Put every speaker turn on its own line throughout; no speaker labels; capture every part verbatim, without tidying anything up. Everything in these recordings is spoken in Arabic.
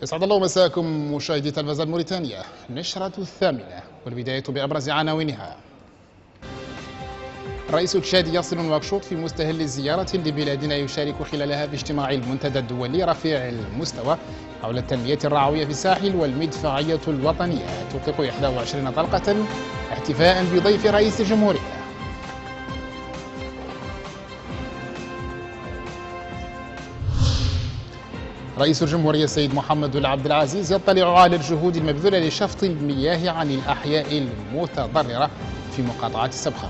يسعد الله مساكم مشاهدي تلفزيون موريتانيا. نشرة الثامنة والبداية بأبرز عناوينها. الرئيس التشادي يصل نواكشوط في مستهل زيارة لبلادنا يشارك خلالها في اجتماع المنتدى الدولي رفيع المستوى حول التنمية الرعوية في الساحل والمدفعية الوطنية تطلق إحدى وعشرين طلقة احتفاء بضيف رئيس الجمهورية. رئيس الجمهورية السيد محمد بن عبد العزيز يطلع على الجهود المبذولة لشفط المياه عن الأحياء المتضررة في مقاطعة السبخة.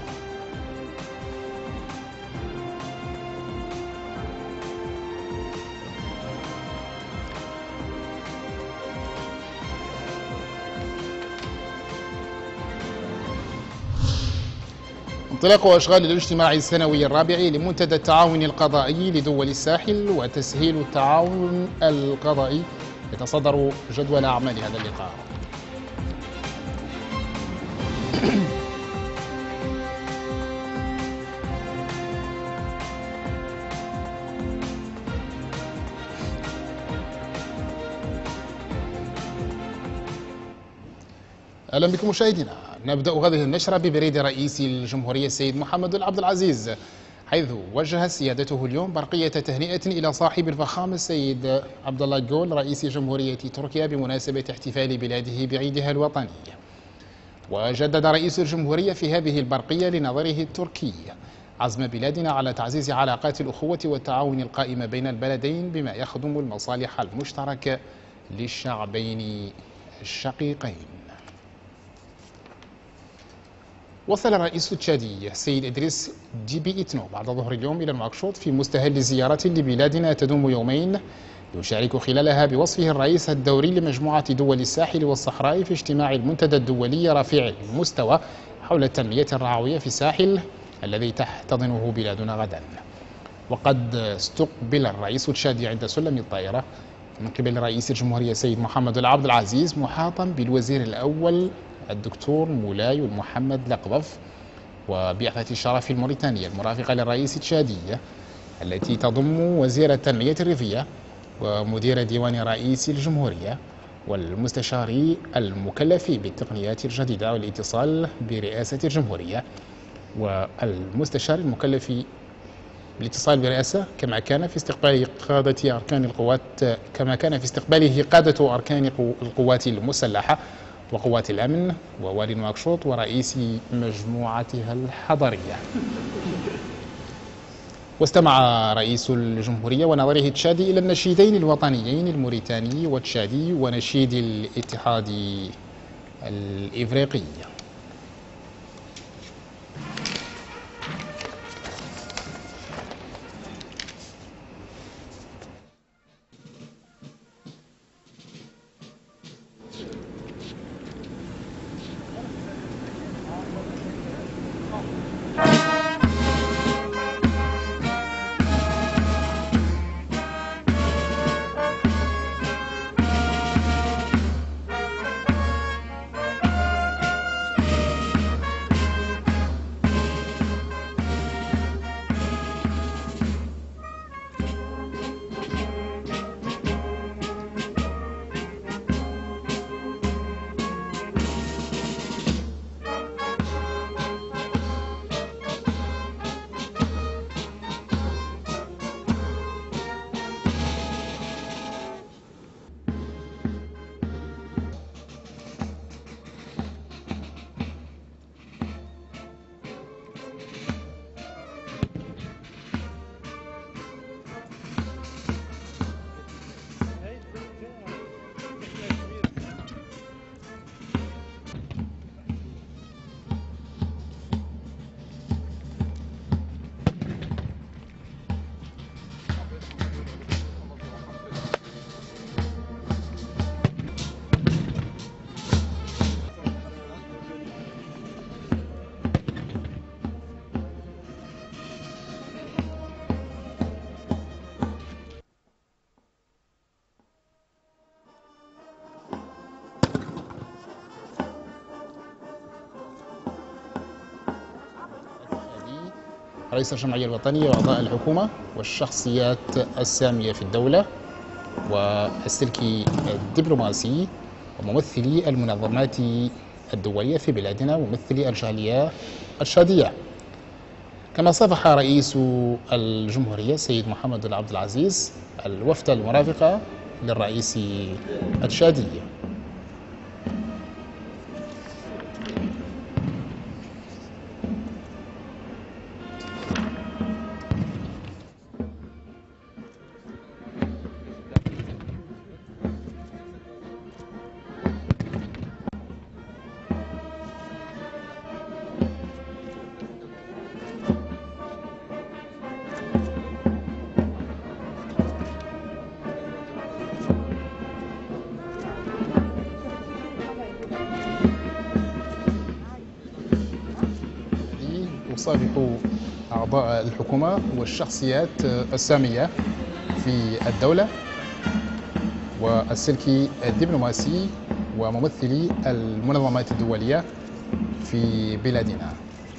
انطلاق أشغال الاجتماع السنوي الرابع لمنتدى التعاون القضائي لدول الساحل وتسهيل التعاون القضائي يتصدر جدول أعمال هذا اللقاء. أهلا بكم مشاهدينا. نبدأ هذه النشرة ببريد رئيس الجمهورية السيد محمد بن عبد العزيز، حيث وجه سيادته اليوم برقية تهنئة إلى صاحب الفخامة السيد عبد الله جول رئيس جمهورية تركيا بمناسبة احتفال بلاده بعيدها الوطني. وجدد رئيس الجمهورية في هذه البرقية لنظيره التركي عزم بلادنا على تعزيز علاقات الأخوة والتعاون القائمة بين البلدين بما يخدم المصالح المشتركة للشعبين الشقيقين. وصل الرئيس التشادي السيد إدريس ديبي إتنو بعد ظهر اليوم إلى نواكشوط في مستهل زيارة لبلادنا تدوم يومين يشارك خلالها بوصفه الرئيس الدوري لمجموعة دول الساحل والصحراء في اجتماع المنتدى الدولي رفيع المستوى حول التنمية الرعوية في الساحل الذي تحتضنه بلادنا غدا. وقد استقبل الرئيس التشادي عند سلم الطائرة من قبل رئيس الجمهورية السيد محمد بن عبد العزيز محاطا بالوزير الأول الدكتور مولاي محمد لقضف وبعثة الشرف الموريتانية المرافقة للرئيس التشادي التي تضم وزير التنمية الريفية ومدير ديوان رئيس الجمهورية والمستشار المكلف بالتقنيات الجديدة والاتصال برئاسة الجمهورية والمستشار المكلف بالاتصال برئاسة كما كان في استقبال قادة أركان القوات كما كان في استقباله قادة أركان القوات المسلحة وقوات الأمن ووالي نواكشوط ورئيس مجموعتها الحضرية. واستمع رئيس الجمهورية ونظيره التشادي إلى النشيدين الوطنيين الموريتاني والتشادي ونشيد الاتحاد الإفريقي. رئيس الجمعية الوطنية وأعضاء الحكومة والشخصيات السامية في الدولة والسلكي الدبلوماسي وممثلي المنظمات الدولية في بلادنا وممثلي الجالية الشادية. كما صافح رئيس الجمهورية السيد محمد بن عبد العزيز الوفد المرافق للرئيس التشادي. يصافح أعضاء الحكومة والشخصيات السامية في الدولة والسلكي الدبلوماسي وممثلي المنظمات الدولية في بلادنا.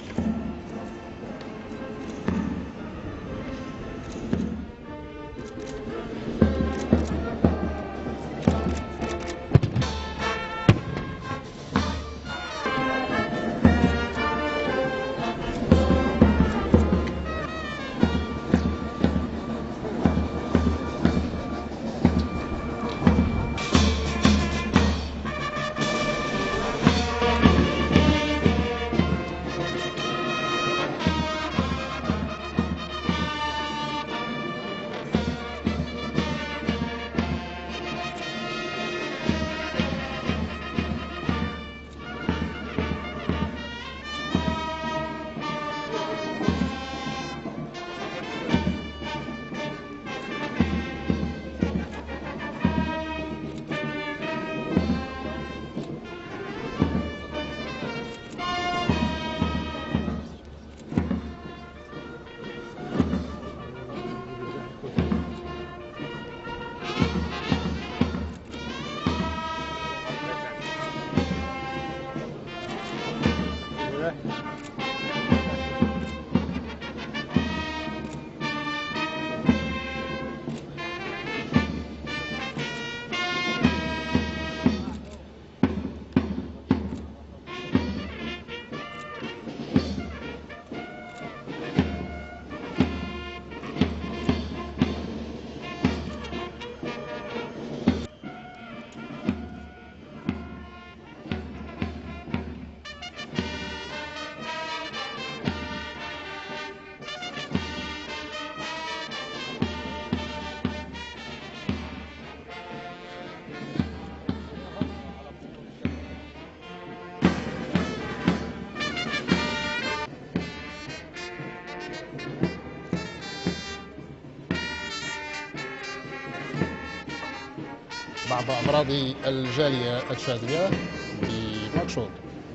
بعض أفراد الجالية التشادية بنواكشوط.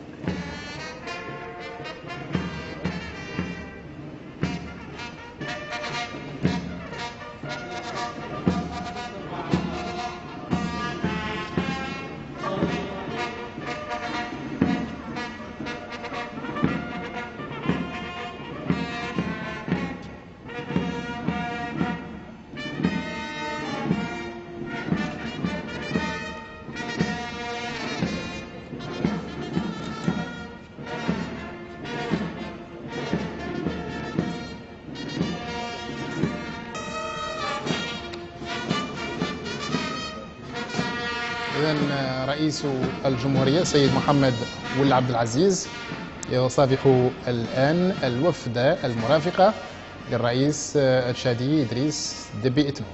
إذن رئيس الجمهورية السيد محمد بن عبد العزيز يصافح الآن الوفد المرافقة للرئيس التشادي إدريس ديبي إتنو.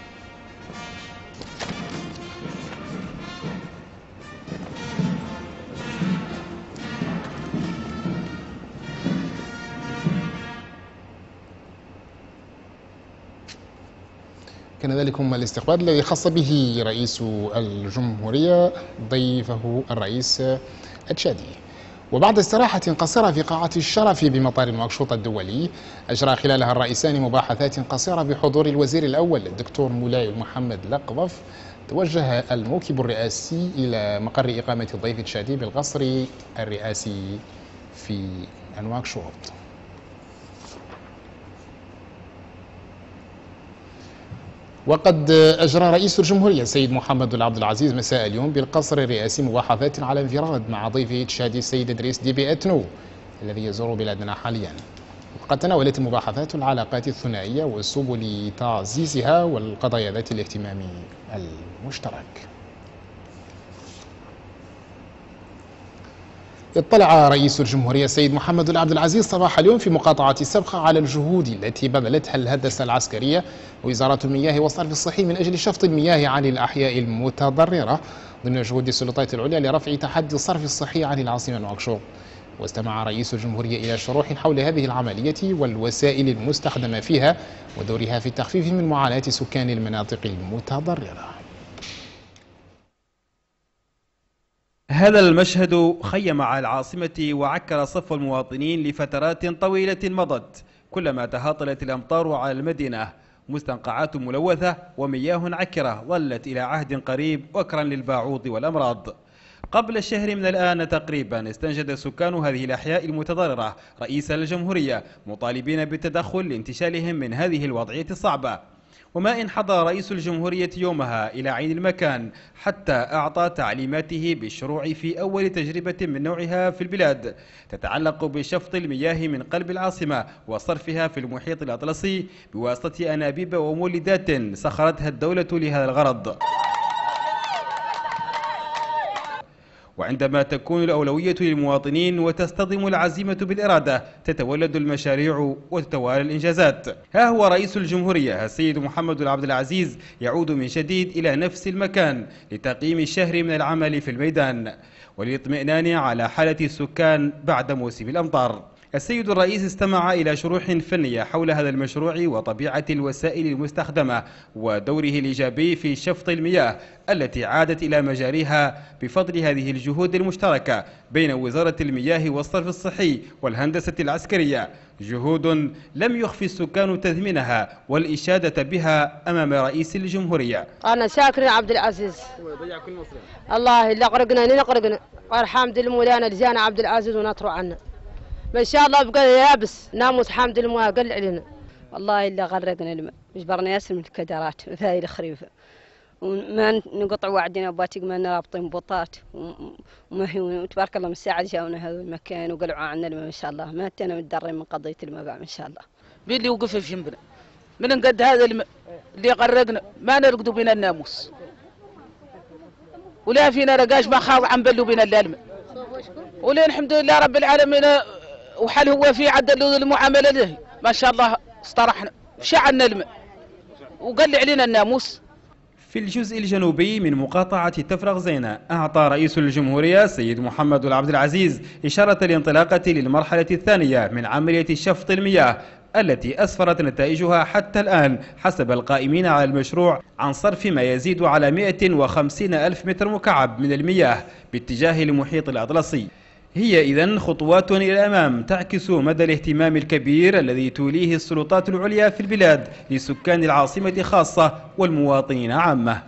كان ذلكم الاستقبال الذي خص به رئيس الجمهورية ضيفه الرئيس التشادي. وبعد استراحة قصيرة في قاعة الشرف بمطار نواكشوط الدولي، أجرى خلالها الرئيسان مباحثات قصيرة بحضور الوزير الأول الدكتور مولاي محمد لقضف. توجه الموكب الرئاسي إلى مقر إقامة الضيف التشادي بالقصر الرئاسي في نواكشوط. وقد أجرى رئيس الجمهورية السيد محمد عبد العزيز مساء اليوم بالقصر الرئاسي مباحثات على انفراد مع ضيفه التشادي السيد إدريس ديبي إتنو الذي يزور بلادنا حاليا. وقد تناولت المباحثات العلاقات الثنائية وسبل تعزيزها والقضايا ذات الاهتمام المشترك. اطلع رئيس الجمهورية السيد محمد عبد العزيز صباح اليوم في مقاطعة السبخة على الجهود التي بذلتها الهندسة العسكرية ووزارة المياه والصرف الصحي من أجل شفط المياه عن الأحياء المتضررة ضمن جهود السلطات العليا لرفع تحدي الصرف الصحي عن العاصمة نواكشوط. واستمع رئيس الجمهورية إلى شروح حول هذه العملية والوسائل المستخدمة فيها ودورها في التخفيف من معاناة سكان المناطق المتضررة.
هذا المشهد خيم على العاصمة وعكر صف المواطنين لفترات طويلة مضت كلما تهاطلت الأمطار على المدينة، مستنقعات ملوثة ومياه عكرة ظلت إلى عهد قريب وكرا للباعوض والأمراض. قبل شهر من الآن تقريبا استنجد سكان هذه الأحياء المتضررة رئيس الجمهورية مطالبين بالتدخل لانتشالهم من هذه الوضعية الصعبة، وما إن حضر رئيس الجمهورية يومها إلى عين المكان حتى أعطى تعليماته بالشروع في أول تجربة من نوعها في البلاد تتعلق بشفط المياه من قلب العاصمة وصرفها في المحيط الأطلسي بواسطة أنابيب ومولدات سخرتها الدولة لهذا الغرض. وعندما تكون الأولوية للمواطنين وتصطدم العزيمة بالإرادة تتولد المشاريع وتتوالى الإنجازات. ها هو رئيس الجمهورية السيد محمد عبد العزيز يعود من جديد إلى نفس المكان لتقييم الشهر من العمل في الميدان وللاطمئنان على حالة السكان بعد موسم الأمطار. السيد الرئيس استمع إلى شروح فنية حول هذا المشروع وطبيعة الوسائل المستخدمة ودوره الإيجابي في شفط المياه التي عادت إلى مجاريها بفضل هذه الجهود المشتركة بين وزارة المياه والصرف الصحي والهندسة العسكرية، جهود لم يخفي السكان تثمينها والإشادة بها أمام رئيس الجمهورية.
أنا شاكر عبد العزيز الله اللي أقرقنا نقرقنا والحمد لله لجانا عبد العزيز ونطروا عنا ما شاء الله بقى يابس ناموس حمد لله قل علينا
والله إلا غرقنا الماء جبرنا ياسر من الكدرات في الخريف وما نقطع وعدنا باتق ما رابطين بطات وما هي وتبارك الله من الساعة جاونا هذا المكان وقلعوا عنا الماء ما شاء الله ما أتينا متدرين من قضية الماء بعد ما شاء الله.
باللي وقف في جنبنا من قد هذا الماء اللي غرقنا ما نرقدوا بين الناموس ولا فينا رقاش ما خاض عن بلو بين الماء ولين الحمد لله رب العالمين وحل هو في عدل المعاملة له ما شاء الله استرحنا شعلنا الماء وقل علينا الناموس.
في الجزء الجنوبي من مقاطعة تفرغ زينة أعطى رئيس الجمهورية السيد محمد عبد العزيز إشارة الانطلاقة للمرحلة الثانية من عملية شفط المياه التي أسفرت نتائجها حتى الآن حسب القائمين على المشروع عن صرف ما يزيد على مئة وخمسين ألف متر مكعب من المياه باتجاه المحيط الأطلسي. هي إذن خطوات إلى الأمام تعكس مدى الاهتمام الكبير الذي توليه السلطات العليا في البلاد لسكان العاصمة خاصة والمواطنين عامة.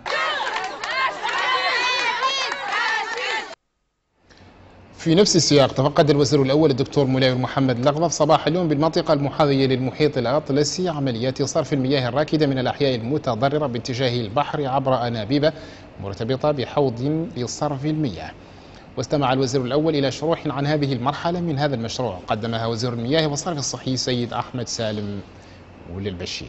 في نفس السياق تفقد الوزير الأول الدكتور ملاير محمد الأغضب صباح اليوم بالمنطقة المحاذية للمحيط الأطلسي عمليات صرف المياه الراكدة من الأحياء المتضررة باتجاه البحر عبر أنابيب مرتبطة بحوض لصرف المياه. واستمع الوزير الأول إلى شروح عن هذه المرحلة من هذا المشروع قدمها وزير المياه والصرف الصحي سيد أحمد سالم وللبشير.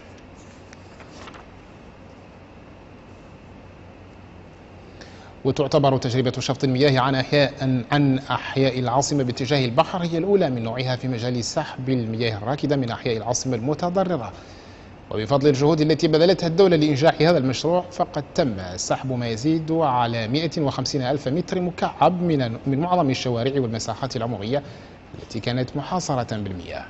وتعتبر تجربة شفط المياه عن أحياء عن أحياء العاصمة باتجاه البحر هي الأولى من نوعها في مجال سحب المياه الراكدة من أحياء العاصمة المتضررة، وبفضل الجهود التي بذلتها الدولة لإنجاح هذا المشروع فقد تم سحب ما يزيد على مئة وخمسين ألف متر مكعب من من معظم الشوارع والمساحات العمومية التي كانت محاصرة بالمياه.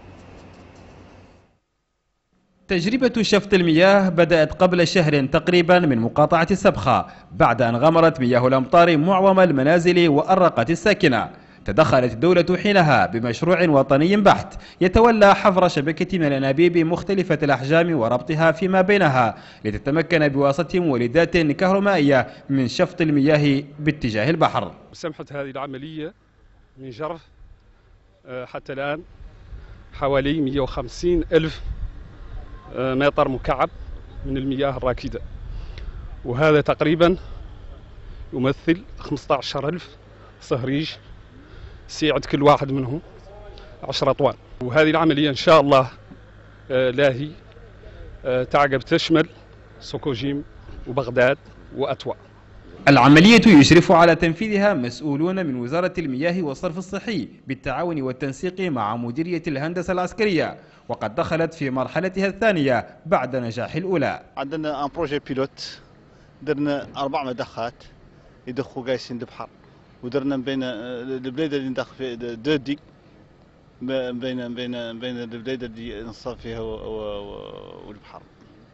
تجربة شفط المياه بدأت قبل شهر تقريبا من مقاطعة السبخة بعد أن غمرت مياه الأمطار معظم المنازل وأرقت الساكنة. تدخلت الدولة حينها بمشروع وطني بحت يتولى حفر شبكة من الأنابيب مختلفة الأحجام وربطها فيما بينها لتتمكن بواسطة مولدات كهرومائية من شفط المياه باتجاه البحر.
سمحت هذه العملية من جرف حتى الآن حوالي مئة وخمسين ألف متر مكعب من المياه الراكدة، وهذا تقريبا يمثل خمسة عشر ألف صهريج سيعد كل واحد منهم عشرة طوال. وهذه العملية إن شاء الله لاهي تعقب تشمل سوكوجيم وبغداد وأتوا.
العملية يشرف على تنفيذها مسؤولون من وزارة المياه والصرف الصحي بالتعاون والتنسيق مع مديرية الهندسة العسكرية، وقد دخلت في مرحلتها الثانية بعد نجاح الأولى.
عندنا ان بروجي بيلوت، درنا أربع مدخات يدخوا قايسين البحر، ودرنا بين البليده اللي ندخل في دو ديك بين بين بين البليده اللي نصاب فيها والبحر.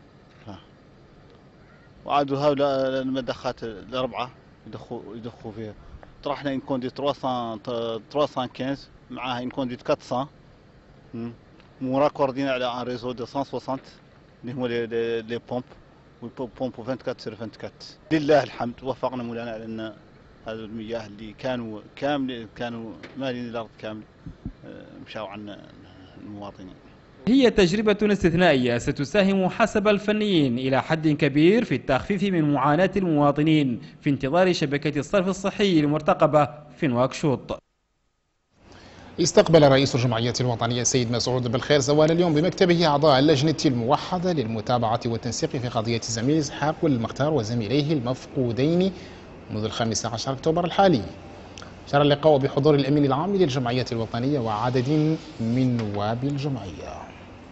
وعادوا هؤلاء المدخات الأربعة يدخوا يدخوا فيها. طرحنا إن كوندي ثلاثمائة ثلاثمائة وخمسة معاها إن كوندي أربعمائة، وراكوردين على ان ريزو دو مئة وستين اللي هما لي لي بومب والبومب أربعة وعشرين سير أربعة وعشرين. لله الحمد وفقنا مولانا على أن هذه المياه اللي كانوا كامل كانوا مالين الأرض كامل مشاو عنا المواطنين.
هي تجربة استثنائية ستساهم حسب الفنيين إلى حد كبير في التخفيف من معاناة المواطنين في انتظار شبكة الصرف الصحي المرتقبة في نواكشوط.
استقبل رئيس الجمعية الوطنية السيد مسعود بالخير زوال اليوم بمكتبه أعضاء اللجنة الموحدة للمتابعة والتنسيق في قضية الزميل إسحاق المختار وزميليه المفقودين منذ الخامس عشر أكتوبر الحالي. جرى اللقاء بحضور الأمين العام للجمعية الوطنية وعدد من نواب الجمعية.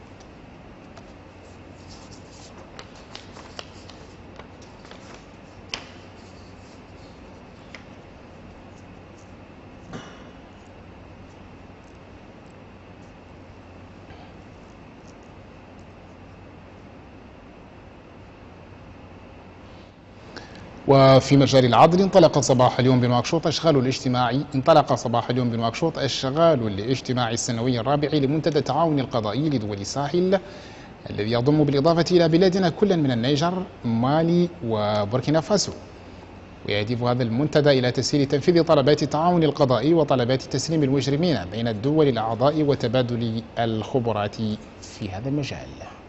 وفي مجال العدل انطلق صباح اليوم بنواكشوط أشغال الاجتماعي انطلق صباح اليوم بنواكشوط أشغال الاجتماعي السنوي الرابع لمنتدى التعاون القضائي لدول الساحل الذي يضم بالإضافة إلى بلادنا كلا من النيجر مالي وبوركينا فاسو. ويهدف هذا المنتدى إلى تسهيل تنفيذ طلبات التعاون القضائي وطلبات تسليم المجرمين بين الدول الأعضاء وتبادل الخبرات في هذا المجال.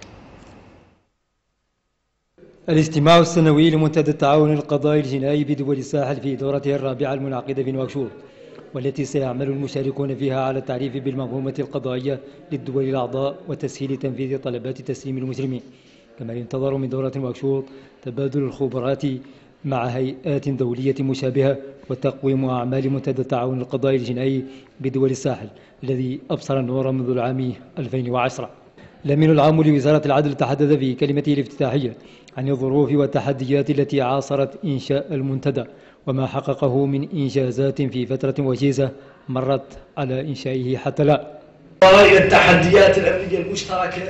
الاجتماع السنوي لمنتدى التعاون القضائي الجنائي بدول الساحل في دورته الرابعة المنعقدة في نواكشوط، والتي سيعمل المشاركون فيها على التعريف بالمنظومة القضائية للدول الأعضاء وتسهيل تنفيذ طلبات تسليم المجرمين. كما ينتظر من دورة نواكشوط تبادل الخبرات مع هيئات دولية مشابهة وتقويم أعمال منتدى التعاون القضائي الجنائي بدول الساحل الذي أبصر النور منذ العام ألفين وعشرة. الأمين العام لوزارة العدل تحدث في كلمته الافتتاحية عن الظروف والتحديات التي عاصرت إنشاء المنتدى وما حققه من إنجازات في فترة وجيزة مرت على إنشائه حتى الآن.
وهي التحديات الأمنية المشتركة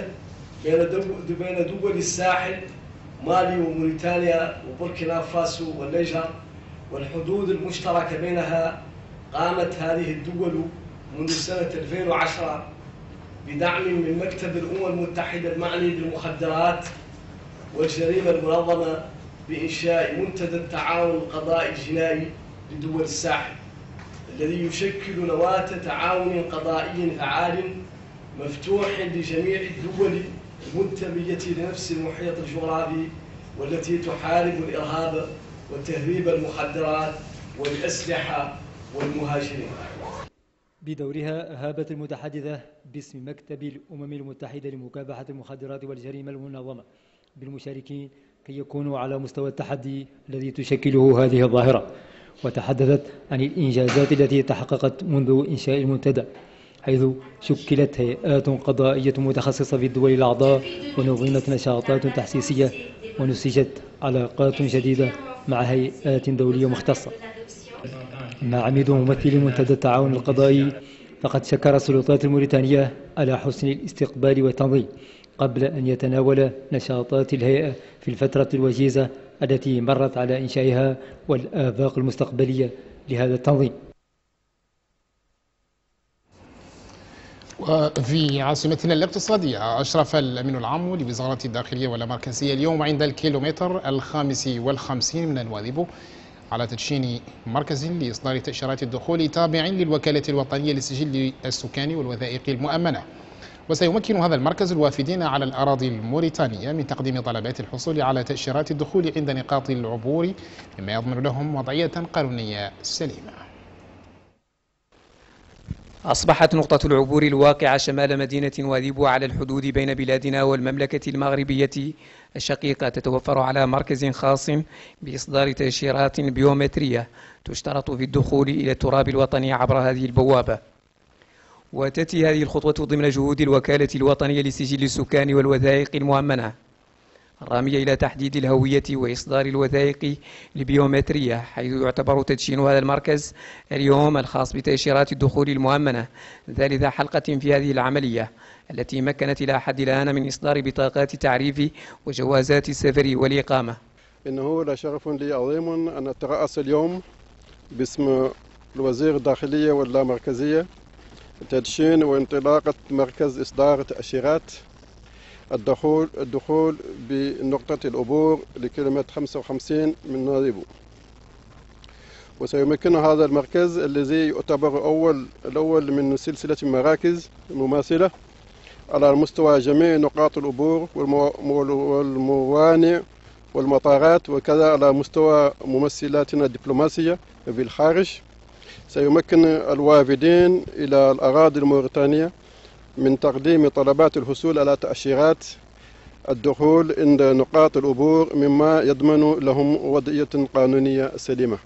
بين دول الساحل مالي وموريتانيا وبوركينا فاسو والنيجر والحدود المشتركة بينها. قامت هذه الدول منذ سنة ألفين وعشرة بدعم من مكتب الأمم المتحدة المعني بالمخدرات والجريمة المنظمة بإنشاء منتدى التعاون القضائي الجنائي لدول الساحل الذي يشكل نواة تعاون قضائي فعال مفتوح لجميع الدول المنتمية لنفس المحيط الجغرافي والتي تحارب الإرهاب وتهريب المخدرات والأسلحة والمهاجرين.
بدورها هابت المتحدثة باسم مكتب الأمم المتحدة لمكافحة المخدرات والجريمة المنظمة بالمشاركين كي يكونوا على مستوى التحدي الذي تشكله هذه الظاهرة، وتحدثت عن الإنجازات التي تحققت منذ إنشاء المنتدى، حيث شكلت هيئات قضائية متخصصة في الدول الأعضاء ونظمت نشاطات تحسيسية ونسجت علاقات جديدة مع هيئات دولية مختصة. مع عميد ممثل منتدى التعاون القضائي فقد شكر السلطات الموريتانية على حسن الاستقبال والتنظيم قبل أن يتناول نشاطات الهيئة في الفترة الوجيزة التي مرت على إنشائها والآفاق المستقبلية لهذا التنظيم.
وفي عاصمتنا الاقتصادية أشرف الأمين العام لوزارة الداخلية والمركزية اليوم عند الكيلومتر الخامس والخمسين من الواذب على تدشين مركز لإصدار تأشيرات الدخول تابع للوكالة الوطنية للسجل السكاني والوثائق المؤمنة. وسيمكن هذا المركز الوافدين على الأراضي الموريتانية من تقديم طلبات الحصول على تأشيرات الدخول عند نقاط العبور، مما يضمن لهم وضعية قانونية سليمة.
أصبحت نقطة العبور الواقعة شمال مدينة واذيبو على الحدود بين بلادنا والمملكة المغربية الشقيقة تتوفر على مركز خاص بإصدار تأشيرات بيومترية تشترط في الدخول إلى التراب الوطني عبر هذه البوابة. وتأتي هذه الخطوة ضمن جهود الوكالة الوطنية لسجل السكان والوثائق المؤمنة الرامية إلى تحديد الهوية وإصدار الوثائق البيومترية، حيث يعتبر تدشين هذا المركز اليوم الخاص بتأشيرات الدخول المؤمنة ثالث حلقة في هذه العملية التي مكنت إلى حد الآن من إصدار بطاقات تعريف وجوازات السفر والإقامة.
إنه لشرف لي عظيم أن أترأس اليوم باسم الوزير الداخلية واللامركزية تدشين وانطلاقة مركز إصدار تأشيرات الدخول الدخول بنقطة العبور لكيلومتر خمسة وخمسين من واذيبو. وسيمكن هذا المركز الذي يعتبر أول الأول من سلسلة مراكز مماثلة على مستوى جميع نقاط العبور والموانئ والمطارات، وكذا على مستوى ممثلاتنا الدبلوماسية في الخارج. سيمكن الوافدين إلى الأراضي الموريتانية من تقديم طلبات الحصول على تأشيرات الدخول عند نقاط العبور، مما يضمن لهم وضعية قانونية سليمة.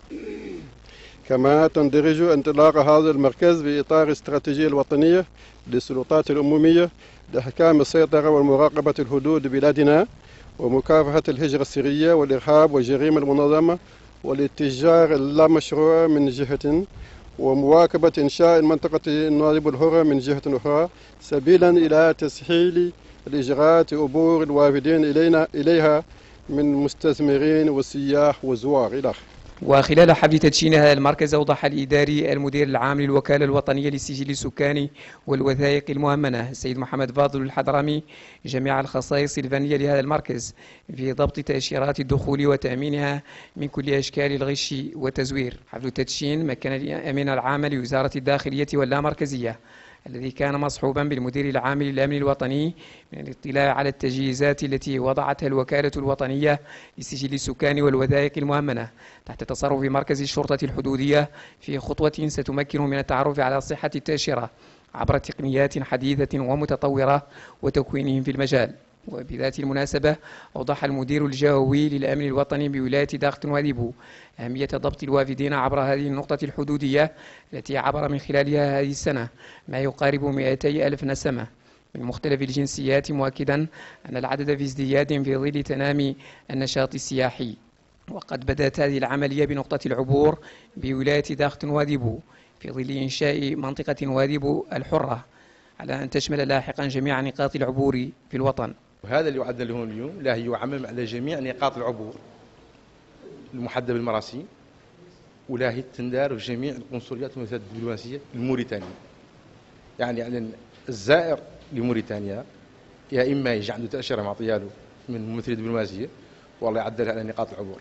كما تندرج انطلاق هذا المركز في إطار الاستراتيجية الوطنية للسلطات العمومية لإحكام السيطرة والمراقبة الحدود بلادنا ومكافحة الهجرة السرية والإرهاب والجريمة المنظمة والاتجار اللامشروع من جهة، ومواكبة إنشاء المنطقة واذيبو الحرة من جهة أخرى، سبيلا إلى تسهيل الإجراءات عبور الوافدين إلينا إليها من مستثمرين وسياح وزوار إلى آخره.
وخلال حفل تدشين هذا المركز أوضح الإداري المدير العام للوكالة الوطنية لسجل السكان والوثائق المؤمنة السيد محمد فاضل الحضرمي جميع الخصائص الفنية لهذا المركز في ضبط تأشيرات الدخول وتأمينها من كل أشكال الغش والتزوير. حفل التدشين مكن الأمين العام لوزارة الداخلية واللامركزية الذي كان مصحوبا بالمدير العام للأمن الوطني من الاطلاع على التجهيزات التي وضعتها الوكالة الوطنية لسجل السكان والوثائق المؤمنة تحت تصرف مركز الشرطة الحدودية في خطوة ستمكن من التعرف على صحة التأشيرة عبر تقنيات حديثة ومتطورة وتكوينهم في المجال. وبذات المناسبة أوضح المدير الجهوي للأمن الوطني بولاية داخت واذيبو أهمية ضبط الوافدين عبر هذه النقطة الحدودية التي عبر من خلالها هذه السنة ما يقارب مئتي ألف نسمة من مختلف الجنسيات، مؤكدا أن العدد في ازدياد في ظل تنامي النشاط السياحي. وقد بدأت هذه العملية بنقطة العبور بولاية داخت واذيبو في ظل إنشاء منطقة واذيبو الحرة على أن تشمل لاحقا جميع نقاط العبور في الوطن.
وهذا اللي يعد لهم اليوم لا يعمم على جميع نقاط العبور المحددة بالمراسيم، ولا هي تندار في جميع القنصليات والمؤسسات الدبلوماسية الموريتانية. يعني يعني الزائر لموريتانيا يا إما يجي عنده تأشيرة معطية له من ممثلة دبلوماسية والله يعدلها على نقاط العبور.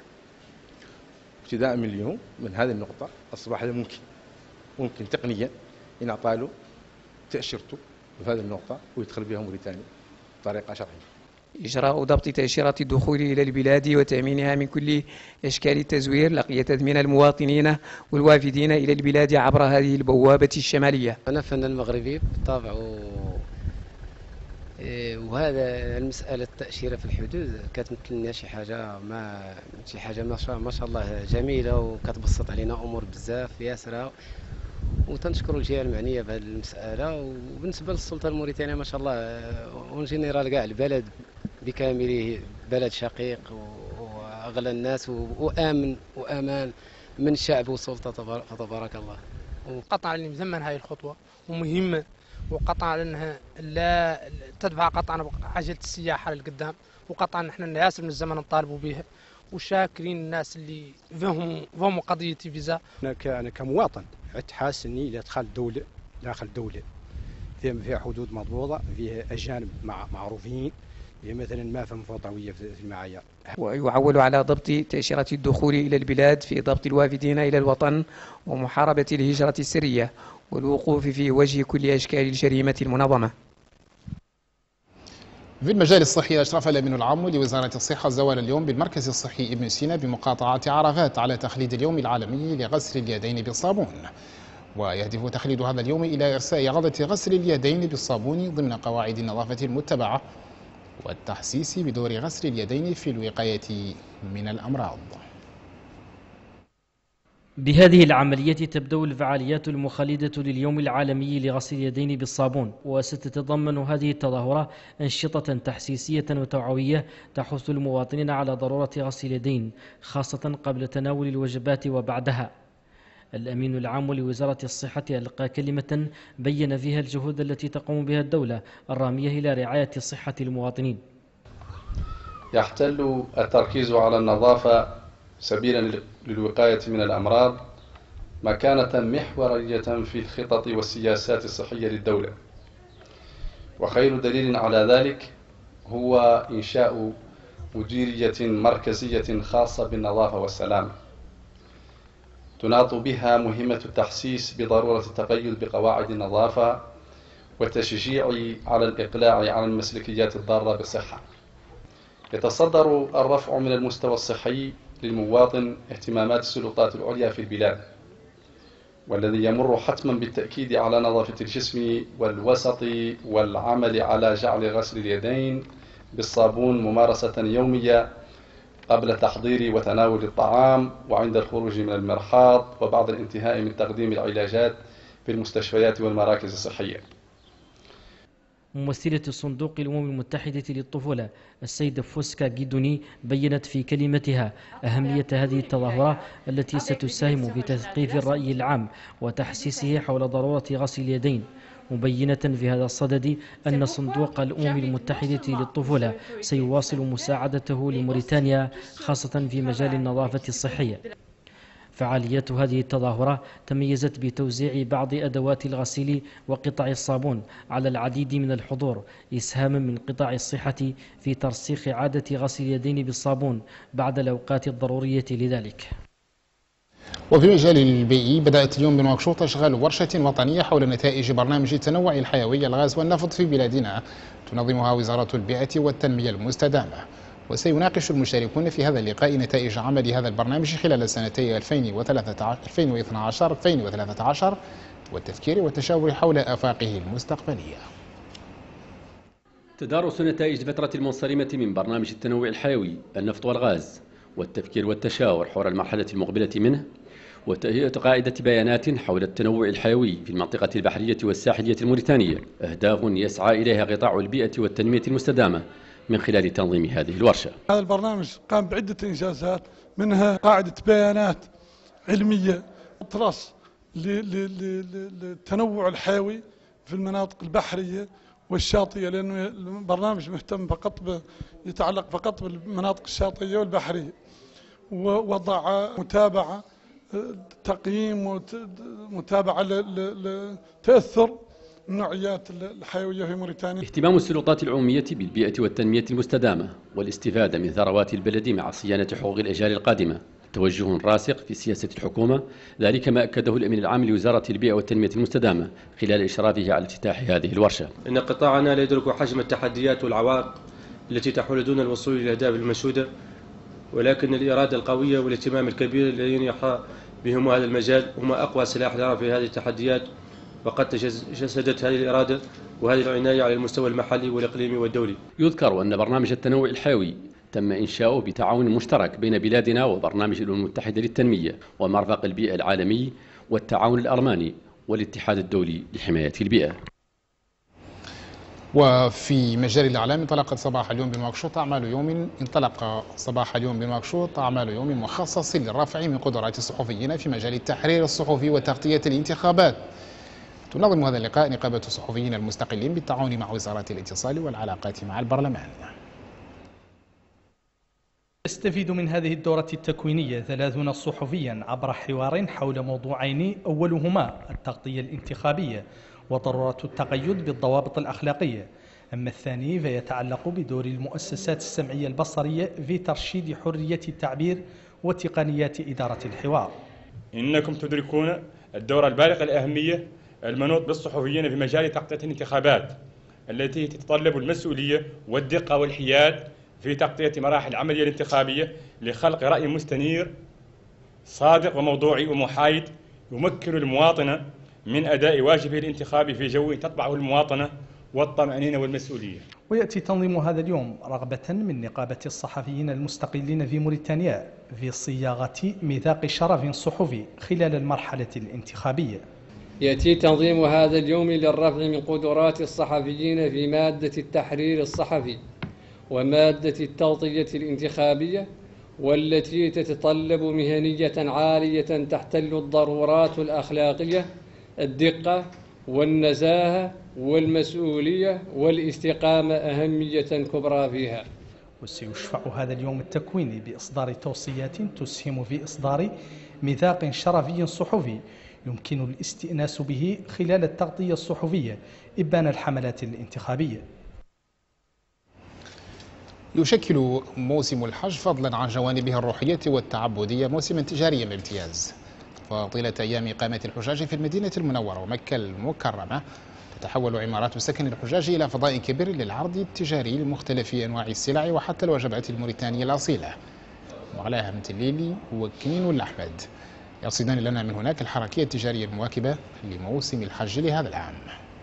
ابتداء من اليوم من هذه النقطة أصبح هذا ممكن ممكن تقنيا ينعطى له تأشيرته في هذه النقطة ويدخل بها موريتانيا بطريقة شرعية.
إجراء ضبط تأشيرة الدخول إلى البلاد وتأمينها من كل أشكال التزوير لقي تضمين المواطنين والوافدين إلى البلاد عبر هذه البوابة الشمالية.
أنا فنان مغربي بالطبع، وهذا المسألة التأشيرة في الحدود كتمثل لنا شي حاجة ما شي حاجة ما شاء ما شاء الله جميلة، وكتبسط علينا أمور بزاف ياسرة، وتنشكر الجهة المعنية بهذه المسألة. وبالنسبة للسلطة الموريتانية ما شاء الله اون جينيرال كاع البلد بكامله بلد شقيق واغلى الناس وامن وامان من شعب وسلطة فتبارك الله.
وقطعا مزمن هاي الخطوة ومهمة، وقطعا لانها لا تدفع قطعا عجلة السياحة للقدام، وقطعا نحن ياسر من الزمن نطالبوا بها، وشاكرين الناس اللي فهموا فهموا قضية فيزا.
انا كمواطن اتحاس اني اذا دخلت دولة داخل دولة فيها فيها حدود مضبوطة، فيها اجانب معروفين، فيها مثلا ما فهم فوضوية في المعايير.
ويعول على ضبط تأشيرة الدخول إلى البلاد في ضبط الوافدين إلى الوطن ومحاربة الهجرة السرية والوقوف في وجه كل أشكال الجريمة المنظمة.
في المجال الصحي أشرف الأمين العام لوزارة الصحة زوال اليوم بالمركز الصحي ابن سينا بمقاطعة عرفات على تخليد اليوم العالمي لغسل اليدين بالصابون. ويهدف تخليد هذا اليوم إلى إرساء غضة غسل اليدين بالصابون ضمن قواعد النظافة المتبعة والتحسيس بدور غسل اليدين في الوقاية من الأمراض.
بهذه العملية تبدأ الفعاليات المخلدة لليوم العالمي لغسل اليدين بالصابون، وستتضمن هذه التظاهرة أنشطة تحسيسية وتوعوية تحث المواطنين على ضرورة غسل اليدين خاصة قبل تناول الوجبات وبعدها. الأمين العام لوزارة الصحة ألقى كلمة بين فيها الجهود التي تقوم بها الدولة الرامية إلى رعاية صحة المواطنين.
يحتل التركيز على النظافة سبيلا للوقاية من الأمراض مكانة محورية في الخطط والسياسات الصحية للدولة، وخير دليل على ذلك هو إنشاء مديرية مركزية خاصة بالنظافة والسلامة تناط بها مهمة التحسيس بضرورة التقيد بقواعد النظافة والتشجيع على الإقلاع عن المسلكيات الضارة بالصحة. يتصدر الرفع من المستوى الصحي للمواطن اهتمامات السلطات العليا في البلاد، والذي يمر حتما بالتأكيد على نظافة الجسم والوسط والعمل على جعل غسل اليدين بالصابون ممارسة يومية قبل تحضير وتناول الطعام وعند الخروج من المرحاض وبعد الانتهاء من تقديم العلاجات في المستشفيات والمراكز الصحية.
ممثلة صندوق الأمم المتحدة للطفولة السيدة فوسكا جيدوني بيّنت في كلمتها أهمية هذه التظاهرة التي ستساهم بتثقيف الرأي العام وتحسيسه حول ضرورة غسل اليدين، مبينة في هذا الصدد أن صندوق الأمم المتحدة للطفولة سيواصل مساعدته لموريتانيا خاصة في مجال النظافة الصحية. فعاليات هذه التظاهرة تميزت بتوزيع بعض أدوات الغسيل وقطع الصابون على العديد من الحضور إسهاما من قطاع الصحة في ترسيخ عادة غسل اليدين بالصابون بعد الأوقات الضرورية لذلك.
وفي المجال البيئي بدأت اليوم بنواكشوط إشغال ورشة وطنية حول نتائج برنامج التنوع الحيوي الغاز والنفط في بلادنا تنظمها وزارة البيئة والتنمية المستدامة. وسيناقش المشاركون في هذا اللقاء نتائج عمل هذا البرنامج خلال سنتي ألفين واثني عشر ألفين وثلاثة عشر والتفكير والتشاور حول آفاقه المستقبلية.
تدارس نتائج فترة المنصرمة من برنامج التنوع الحيوي النفط والغاز والتفكير والتشاور حول المرحلة المقبلة منه، وتهيئة قاعدة بيانات حول التنوع الحيوي في المنطقة البحرية والساحلية الموريتانية، أهداف يسعى إليها قطاع البيئة والتنمية المستدامة من خلال تنظيم هذه الورشة.
هذا البرنامج قام بعدة إنجازات، منها قاعدة بيانات علمية ترص للتنوع الحيوي في المناطق البحرية والشاطئة، لأنه البرنامج مهتم فقط يتعلق فقط بالمناطق الشاطئية والبحرية، ووضع متابعة تقييم ومتابعة لتأثر النوعيات الحيوية في موريتانيا.
اهتمام السلطات العمومية بالبيئة والتنمية المستدامة والاستفادة من ثروات البلد مع صيانة حقوق الأجيال القادمة توجه راسخ في سياسة الحكومة، ذلك ما أكده الأمين العام لوزارة البيئة والتنمية المستدامة خلال إشرافه على افتتاح هذه الورشة.
إن قطاعنا لا يدرك حجم التحديات والعوائق التي تحول دون الوصول إلى الأهداف المنشودة، ولكن الإرادة القوية والاهتمام الكبير الذين يحظى بهم هذا المجال هما أقوى سلاح لنا في هذه التحديات، وقد تجسدت هذه الإرادة وهذه العناية على المستوى المحلي والإقليمي والدولي.
يذكر أن برنامج التنوع الحيوي تم إنشاؤه بتعاون مشترك بين بلادنا وبرنامج الأمم المتحدة للتنمية ومرفق البيئة العالمي والتعاون الأرماني والاتحاد الدولي لحماية البيئة.
وفي مجال الإعلام انطلقت صباح اليوم بنواكشوط أعمال يوم انطلق صباح اليوم بنواكشوط أعمال يوم مخصص للرفع من قدرات الصحفيين في مجال التحرير الصحفي وتغطية الانتخابات. تنظم هذا اللقاء نقابة الصحفيين المستقلين بالتعاون مع وزارة الاتصال والعلاقات مع البرلمان.
يستفيد من هذه الدورة التكوينية ثلاثون صحفيا عبر حوار حول موضوعين، أولهما التغطية الانتخابية وضرورة التقيد بالضوابط الأخلاقية، أما الثاني فيتعلق بدور المؤسسات السمعية البصرية في ترشيد حرية التعبير وتقنيات إدارة الحوار.
إنكم تدركون الدور البالغ الأهمية المنوط بالصحفيين في مجال تغطية الانتخابات
التي تتطلب المسؤولية والدقة والحياد في تغطية مراحل العملية الانتخابية لخلق رأي مستنير صادق وموضوعي ومحايد يمكن المواطن من أداء واجبه الانتخابي في جو تطبعه المواطنة والطمأنينة والمسؤولية.
ويأتي تنظيم هذا اليوم رغبة من نقابة الصحفيين المستقلين في موريتانيا في صياغة ميثاق شرف صحفي خلال المرحلة الانتخابية.
يأتي تنظيم هذا اليوم للرفع من قدرات الصحفيين في مادة التحرير الصحفي ومادة التغطية الانتخابية، والتي تتطلب مهنية عالية تحتل الضرورات الأخلاقية، الدقة والنزاهة والمسؤولية والاستقامة أهمية كبرى فيها.
وسيشفع هذا اليوم التكويني بإصدار توصيات تسهم في إصدار ميثاق شرفي صحفي يمكن الاستئناس به خلال التغطية الصحفية إبان الحملات الانتخابية.
يشكل موسم الحج فضلا عن جوانبه الروحية والتعبدية موسما تجاريا بامتياز. فطيلة أيام إقامة الحجاج في المدينة المنورة ومكة المكرمة تتحول عمارات سكن الحجاج إلى فضاء كبير للعرض التجاري لمختلف أنواع السلع وحتى الوجبات الموريتانية الأصيلة. وعلى متليلي وكنين الأحمد يرصدان لنا من هناك الحركية التجارية المواكبة لموسم الحج لهذا العام.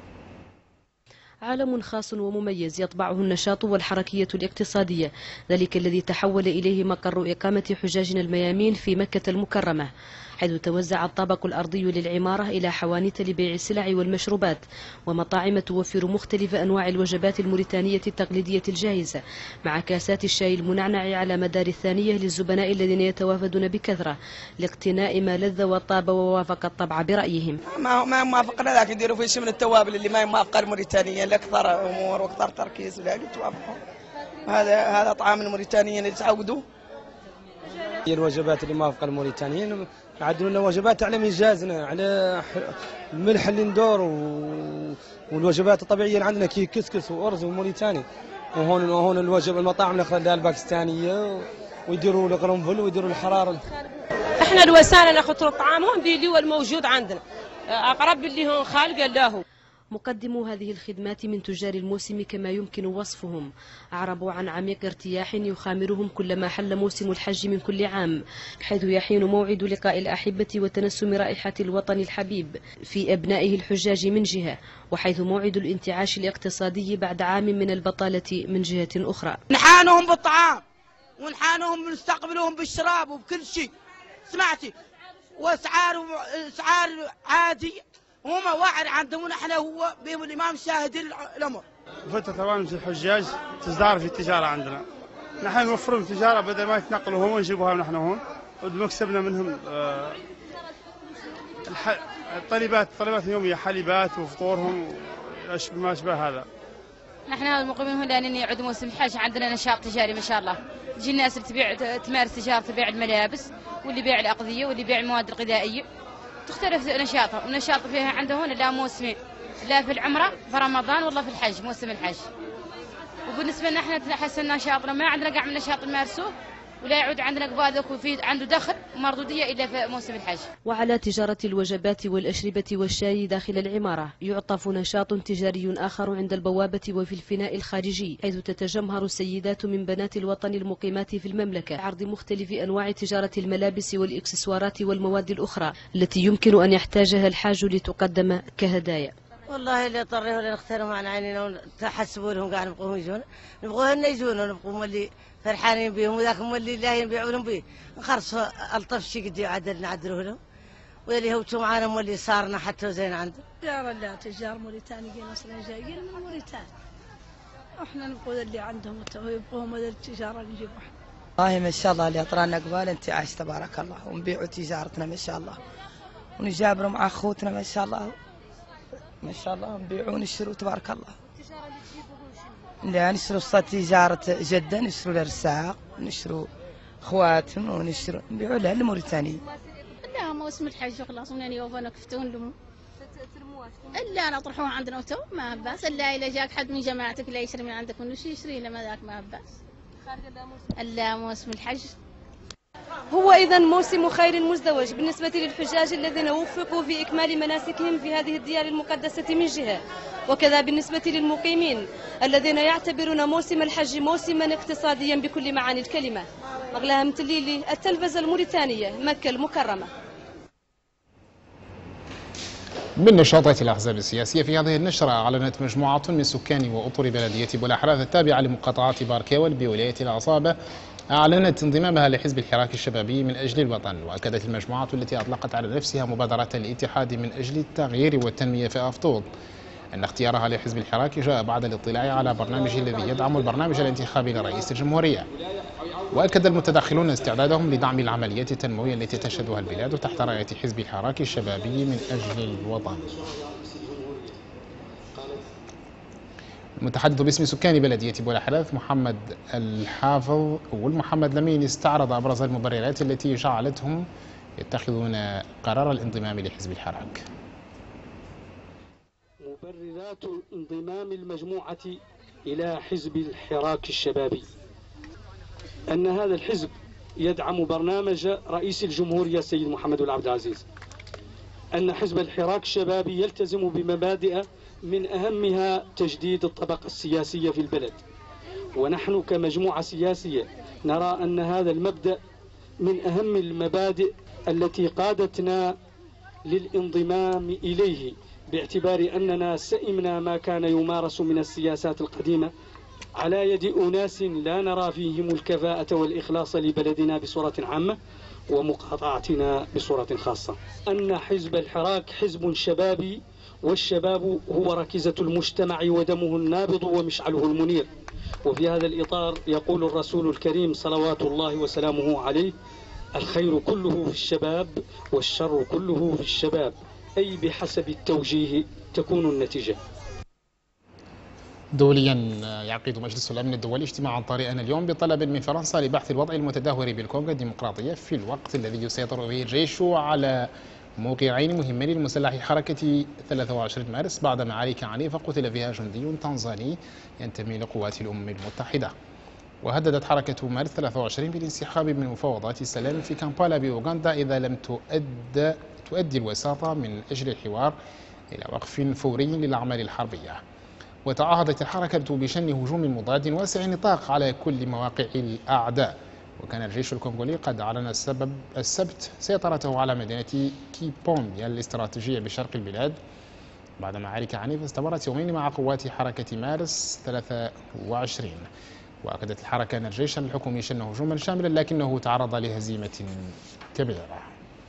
عالم خاص ومميز يطبعه النشاط والحركية الاقتصادية، ذلك الذي تحول إليه مقر إقامة حجاجنا الميامين في مكة المكرمة، حيث توزع الطابق الأرضي للعمارة إلى حوانيت لبيع السلع والمشروبات ومطاعم توفر مختلف أنواع الوجبات الموريتانية التقليدية الجاهزة، مع كاسات الشاي المنعنع على مدار الثانية للزبناء الذين يتوافدون بكثرة لاقتناء ما لذ وطاب ووافق الطبع برأيهم.
ما ما موافقنا ذاك يديروا في شيء من التوابل اللي ما يوافق الموريتانيين، لأكثر أمور وأكثر تركيز ولا يتوافقوا. هذا هذا طعام الموريتانيين اللي تعودوا.
الوجبات اللي موافقة الموريتانيين عدلوا لنا وجبات على مجازنا، على الملح اللي ندور و... والوجبات الطبيعيه اللي عندنا كي كسكس وارز وموريتاني، وهون وهون الوجب المطاعم الاخرى الباكستانيه ويديروا القرنفل ويديروا الحراره.
احنا الوسائل ناخذ الطعام هون اللي هو الموجود عندنا، اقرب اللي هون خالق الله.
مقدمو هذه الخدمات من تجار الموسم كما يمكن وصفهم أعربوا عن عميق ارتياح يخامرهم كلما حل موسم الحج من كل عام، حيث يحين موعد لقاء الأحبة وتنسم رائحة الوطن الحبيب في أبنائه الحجاج من جهة، وحيث موعد الانتعاش الاقتصادي بعد عام من البطالة من جهة أخرى.
نحانهم بالطعام ونحانهم نستقبلهم بالشراب وبكل شيء، سمعتي، واسعار اسعار عادي، هما واحد عندهم ونحن هو بهم الامام شاهدين الامر.
فترة طبعا في الحجاج تزدهر في التجارة عندنا، نحن نوفرهم تجارة بدل ما يتنقلوا هم ونجيبوها نحن هون، ومكسبنا منهم آه الطلبات الطلبات اليومية، حليبات وفطورهم ما أشبه هذا.
نحن المقيمين هنا لأن يعود موسم الحج عندنا نشاط تجاري ما شاء الله، تجي الناس اللي تبيع تمارس تجارة، تبيع الملابس واللي يبيع الأغذية واللي يبيع المواد الغذائية، تختلف نشاطها. النشاط فيها عنده هنا لا موسمين، لا في العمرة في رمضان ولا في الحج موسم الحج. وبالنسبة لنا احنا نحس نشاطنا ما عندنا قاع من نشاط نمارسوه ولا يعود عندنا قبادك وفي عنده دخل ومردودية إلا في موسم الحج.
وعلى تجارة الوجبات والأشربة والشاي داخل العمارة يعطف نشاط تجاري آخر عند البوابة وفي الفناء الخارجي، حيث تتجمهر السيدات من بنات الوطن المقيمات في المملكة عرض مختلف أنواع تجارة الملابس والإكسسوارات والمواد الأخرى التي يمكن أن يحتاجها الحاج لتقدم كهدايا.
والله اللي طريه ولا نختاروا معنا عينينا وتحسبوا لهم قاعد نبقوا يجون، نبقوا هن يجون ونبقوا مولي فرحانين بهم، وذاك مولي الله يبيعوا لهم به، نخرصوا الطف شي قد يعدل نعدلوا لهم، واللي هو معانا مولي صارنا حتى زين عنده.
تجار لا تجار موريتانيين اصلا جايين من موريتانيا، احنا نبقوا اللي عندهم يبقوهم هذه التجاره اللي نجيبوها. والله ما شاء الله اللي اطرانا قبال انتعاش تبارك الله، ونبيعوا تجارتنا ما شاء الله، ونجابروا مع اخوتنا ما شاء الله ما شاء الله، نبيعوا ونشتروا تبارك الله. لا نشتروا صات تجارة جدة، نشتروا الرساق، نشتروا خواتم، ونشتروا نبيعوا لها الموريتانيين.
لا موسم الحج خلاص منين يوفون كفتون لهم. الا نطرحوه عندنا وتو ما باس، الا اذا جاك حد من جماعتك لا يشتري من عندك منه شيء يشتري له ما ذاك ما باس. الا موسم الحج.
هو إذا موسم خير مزدوج بالنسبة للحجاج الذين وفقوا في إكمال مناسكهم في هذه الديار المقدسة من جهة، وكذا بالنسبة للمقيمين الذين يعتبرون موسم الحج موسما اقتصاديا بكل معاني الكلمة. مغلاها متليلي، التلفزة الموريتانية، مكة المكرمة.
من نشاطات الأحزاب السياسية في هذه النشرة، أعلنت مجموعة من سكان وأطر بلدية بولاحراث التابعة لمقاطعة باركيول بولاية العصابة أعلنت انضمامها لحزب الحراك الشبابي من أجل الوطن. وأكدت المجموعة التي أطلقت على نفسها مبادرة الاتحاد من أجل التغيير والتنمية في أفطوط أن اختيارها لحزب الحراك جاء بعد الاطلاع على برنامج الذي يدعم البرنامج الانتخابي لرئيس الجمهورية. وأكد المتداخلون استعدادهم لدعم العمليات التنموية التي تشهدها البلاد تحت راية حزب الحراك الشبابي من أجل الوطن. المتحدث باسم سكان بلدية بولاحراث محمد الحافظ والمحمد لمين استعرض أبرز المبررات التي جعلتهم يتخذون قرار الانضمام لحزب الحراك.
مبررات انضمام المجموعة إلى حزب الحراك الشبابي أن هذا الحزب يدعم برنامج رئيس الجمهورية السيد محمد العبد العزيز، أن حزب الحراك الشبابي يلتزم بمبادئ من أهمها تجديد الطبقة السياسية في البلد، ونحن كمجموعة سياسية نرى أن هذا المبدأ من أهم المبادئ التي قادتنا للانضمام إليه، باعتبار أننا سئمنا ما كان يمارس من السياسات القديمة على يد أناس لا نرى فيهم الكفاءة والإخلاص لبلدنا بصورة عامة ومقاطعتنا بصورة خاصة. أن حزب الحراك حزب شبابي، والشباب هو ركيزة المجتمع ودمه النابض ومشعله المنير. وفي هذا الإطار يقول الرسول الكريم صلوات الله وسلامه عليه: الخير كله في الشباب والشر كله في الشباب، أي بحسب التوجيه تكون النتيجة.
دوليا، يعقد مجلس الأمن الدولي اجتماعا طارئا اليوم بطلب من فرنسا لبحث الوضع المتدهور بالكونغو الديمقراطية في الوقت الذي يسيطر به الجيش على موقعين مهمين للمسلح حركة ثلاثة وعشرين مارس بعد معارك عنيفة قتل فيها جندي تنزاني ينتمي لقوات الأمم المتحدة. وهددت حركة مارس ثلاثة وعشرين بالانسحاب من مفاوضات السلام في كامبالا بأوغندا إذا لم تؤد تؤدي الوساطة من أجل الحوار إلى وقف فوري للأعمال الحربية. وتعهدت الحركة بشن هجوم مضاد واسع النطاق على كل مواقع الأعداء. وكان الجيش الكونغولي قد أعلن السبب السبت سيطرته على مدينة كيبومبيا الاستراتيجية بشرق البلاد بعد معارك عنيفة استمرت يومين مع قوات حركة مارس ثلاثة وعشرين. وأكدت الحركة أن الجيش الحكومي شن هجوما شاملا لكنه تعرض لهزيمة كبيرة.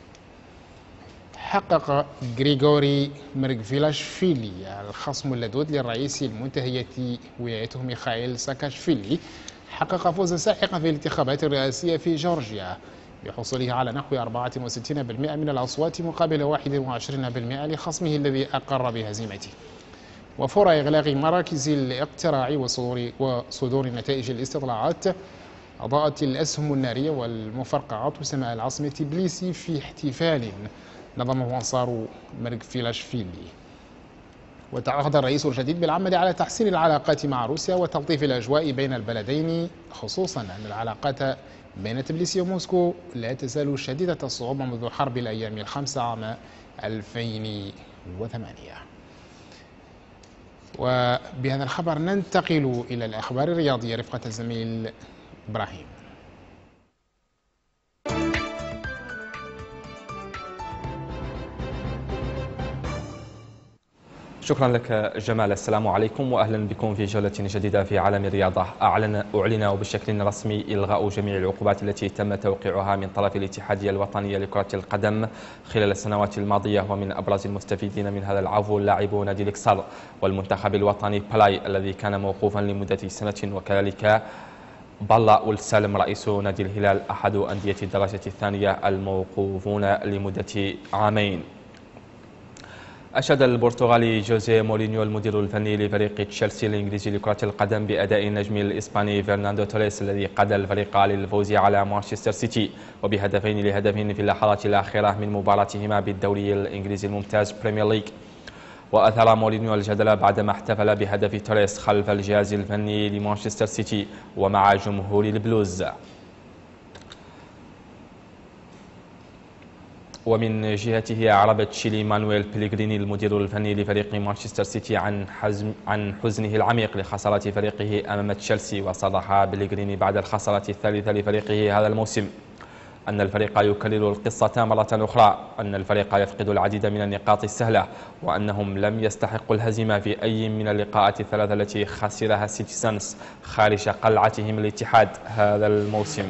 حقق غريغوري مرغفيلاشفيلي الخصم اللدود للرئيس المنتهية ولايته ميخائيل ساكاشفيلي حقق فوزا ساحقا في الانتخابات الرئاسية في جورجيا بحصوله على نحو أربعة وستين بالمئة من الأصوات مقابل واحد وعشرين بالمئة لخصمه الذي أقر بهزيمته. وفور إغلاق مراكز الاقتراع وصدور, وصدور نتائج الاستطلاعات أضاءت الأسهم النارية والمفرقعات سماء العاصمة تبليسي في احتفال نظمه أنصار مرغفيلاشفيلي. وتعهد الرئيس الجديد بالعمل على تحسين العلاقات مع روسيا وتلطيف الأجواء بين البلدين، خصوصا أن العلاقات بين تبليسي وموسكو لا تزال شديدة الصعوبة منذ حرب الأيام الخمسة عام ألفين وثمانية. وبهذا الخبر ننتقل إلى الأخبار الرياضية رفقة الزميل إبراهيم.
شكرا لك جمال. السلام عليكم واهلا بكم في جولة جديدة في عالم الرياضة. اعلن اعلن بشكل رسمي الغاء جميع العقوبات التي تم توقيعها من طرف الاتحادية الوطنية لكرة القدم خلال السنوات الماضية، ومن ابرز المستفيدين من هذا العفو لاعبو نادي الاكسار والمنتخب الوطني بلاي الذي كان موقوفا لمدة سنة، وكذلك بالا والسالم رئيس نادي الهلال احد اندية الدرجة الثانية الموقوفون لمدة عامين. أشاد البرتغالي جوزيه مورينيو المدير الفني لفريق تشيلسي الإنجليزي لكرة القدم بأداء النجم الإسباني فرناندو توريس الذي قاد الفريق للفوز على مانشستر سيتي وبهدفين لهدف في اللحظات الأخيرة من مباراتهما بالدوري الإنجليزي الممتاز بريمير ليج. وأثار مورينيو الجدل بعدما احتفل بهدف توريس خلف الجهاز الفني لمانشستر سيتي ومع جمهور البلوز. ومن جهته أعرب تشيلي مانويل بيليغريني المدير الفني لفريق مانشستر سيتي عن حزم عن حزنه العميق لخسارة فريقه أمام تشيلسي. وصرح بيليغريني بعد الخسارة الثالثة لفريقه هذا الموسم أن الفريق يكرر القصة مرة أخرى، أن الفريق يفقد العديد من النقاط السهلة، وأنهم لم يستحقوا الهزيمة في أي من اللقاءات الثلاثة التي خسرها السيتيزنز خارج قلعتهم الاتحاد هذا الموسم.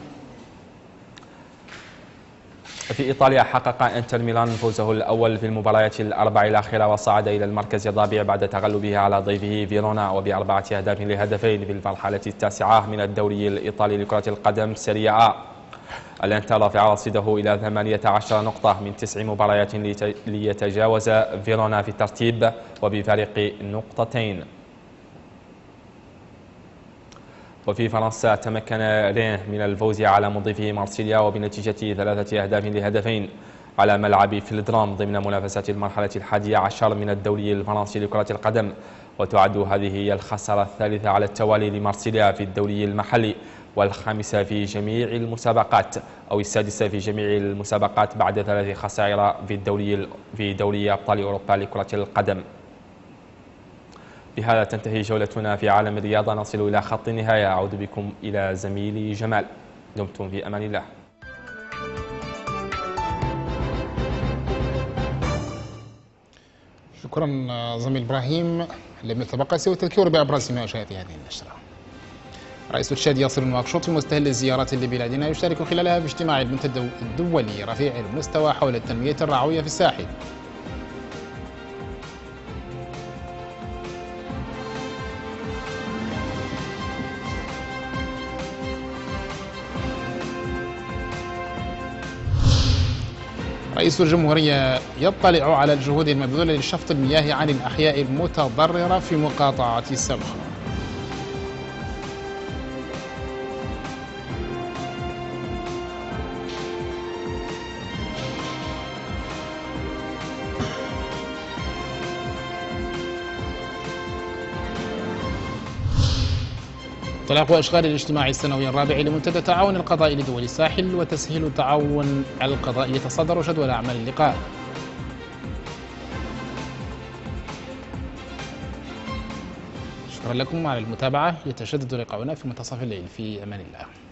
في إيطاليا حقق إنتر ميلان فوزه الأول في المباريات الأربع الأخيرة وصعد إلى المركز الرابع بعد تغلبه على ضيفه فيرونا وبأربعة أهداف لهدفين في المرحلة التاسعة من الدوري الإيطالي لكرة القدم سيريا آ. الإنتر رفع رصيده إلى ثمانية عشر نقطة من تسع مباريات ليتجاوز فيرونا في الترتيب وبفارق نقطتين. وفي فرنسا تمكن رين من الفوز على مضيفه مارسيليا وبنتيجة ثلاثة أهداف لهدفين على ملعب فيلدرام ضمن منافسة المرحلة الحادية عشر من الدوري الفرنسي لكرة القدم. وتعد هذه هي الخسارة الثالثة على التوالي لمارسيليا في الدوري المحلي، والخامسة في جميع المسابقات أو السادسة في جميع المسابقات بعد ثلاث خسائر في الدوري في دوري أبطال أوروبا لكرة القدم. بهذا تنتهي جولتنا في عالم الرياضة، نصل إلى خط النهاية. أعود بكم إلى زميلي جمال، دمتم في أمان الله.
شكرا زميل إبراهيم. لم يتبقى سوى التذكير بأبرز ما جاء في هذه النشرة. رئيس تشاد ياسر نواكشوط في مستهل الزيارات لبلادنا يشارك خلالها في اجتماع المنتدى الدولي رفيع المستوى حول التنمية الرعوية في الساحل. رئيس الجمهورية يطلع على الجهود المبذولة لشفط المياه عن الأحياء المتضررة في مقاطعة السبخ. إطلاق وإشغال الاجتماع السنوي الرابع لمنتدى التعاون القضائي لدول الساحل وتسهيل التعاون القضائي يتصدر جدول أعمال اللقاء. شكرا لكم على المتابعة، يتجدد لقاؤنا في منتصف الليل. في أمان الله.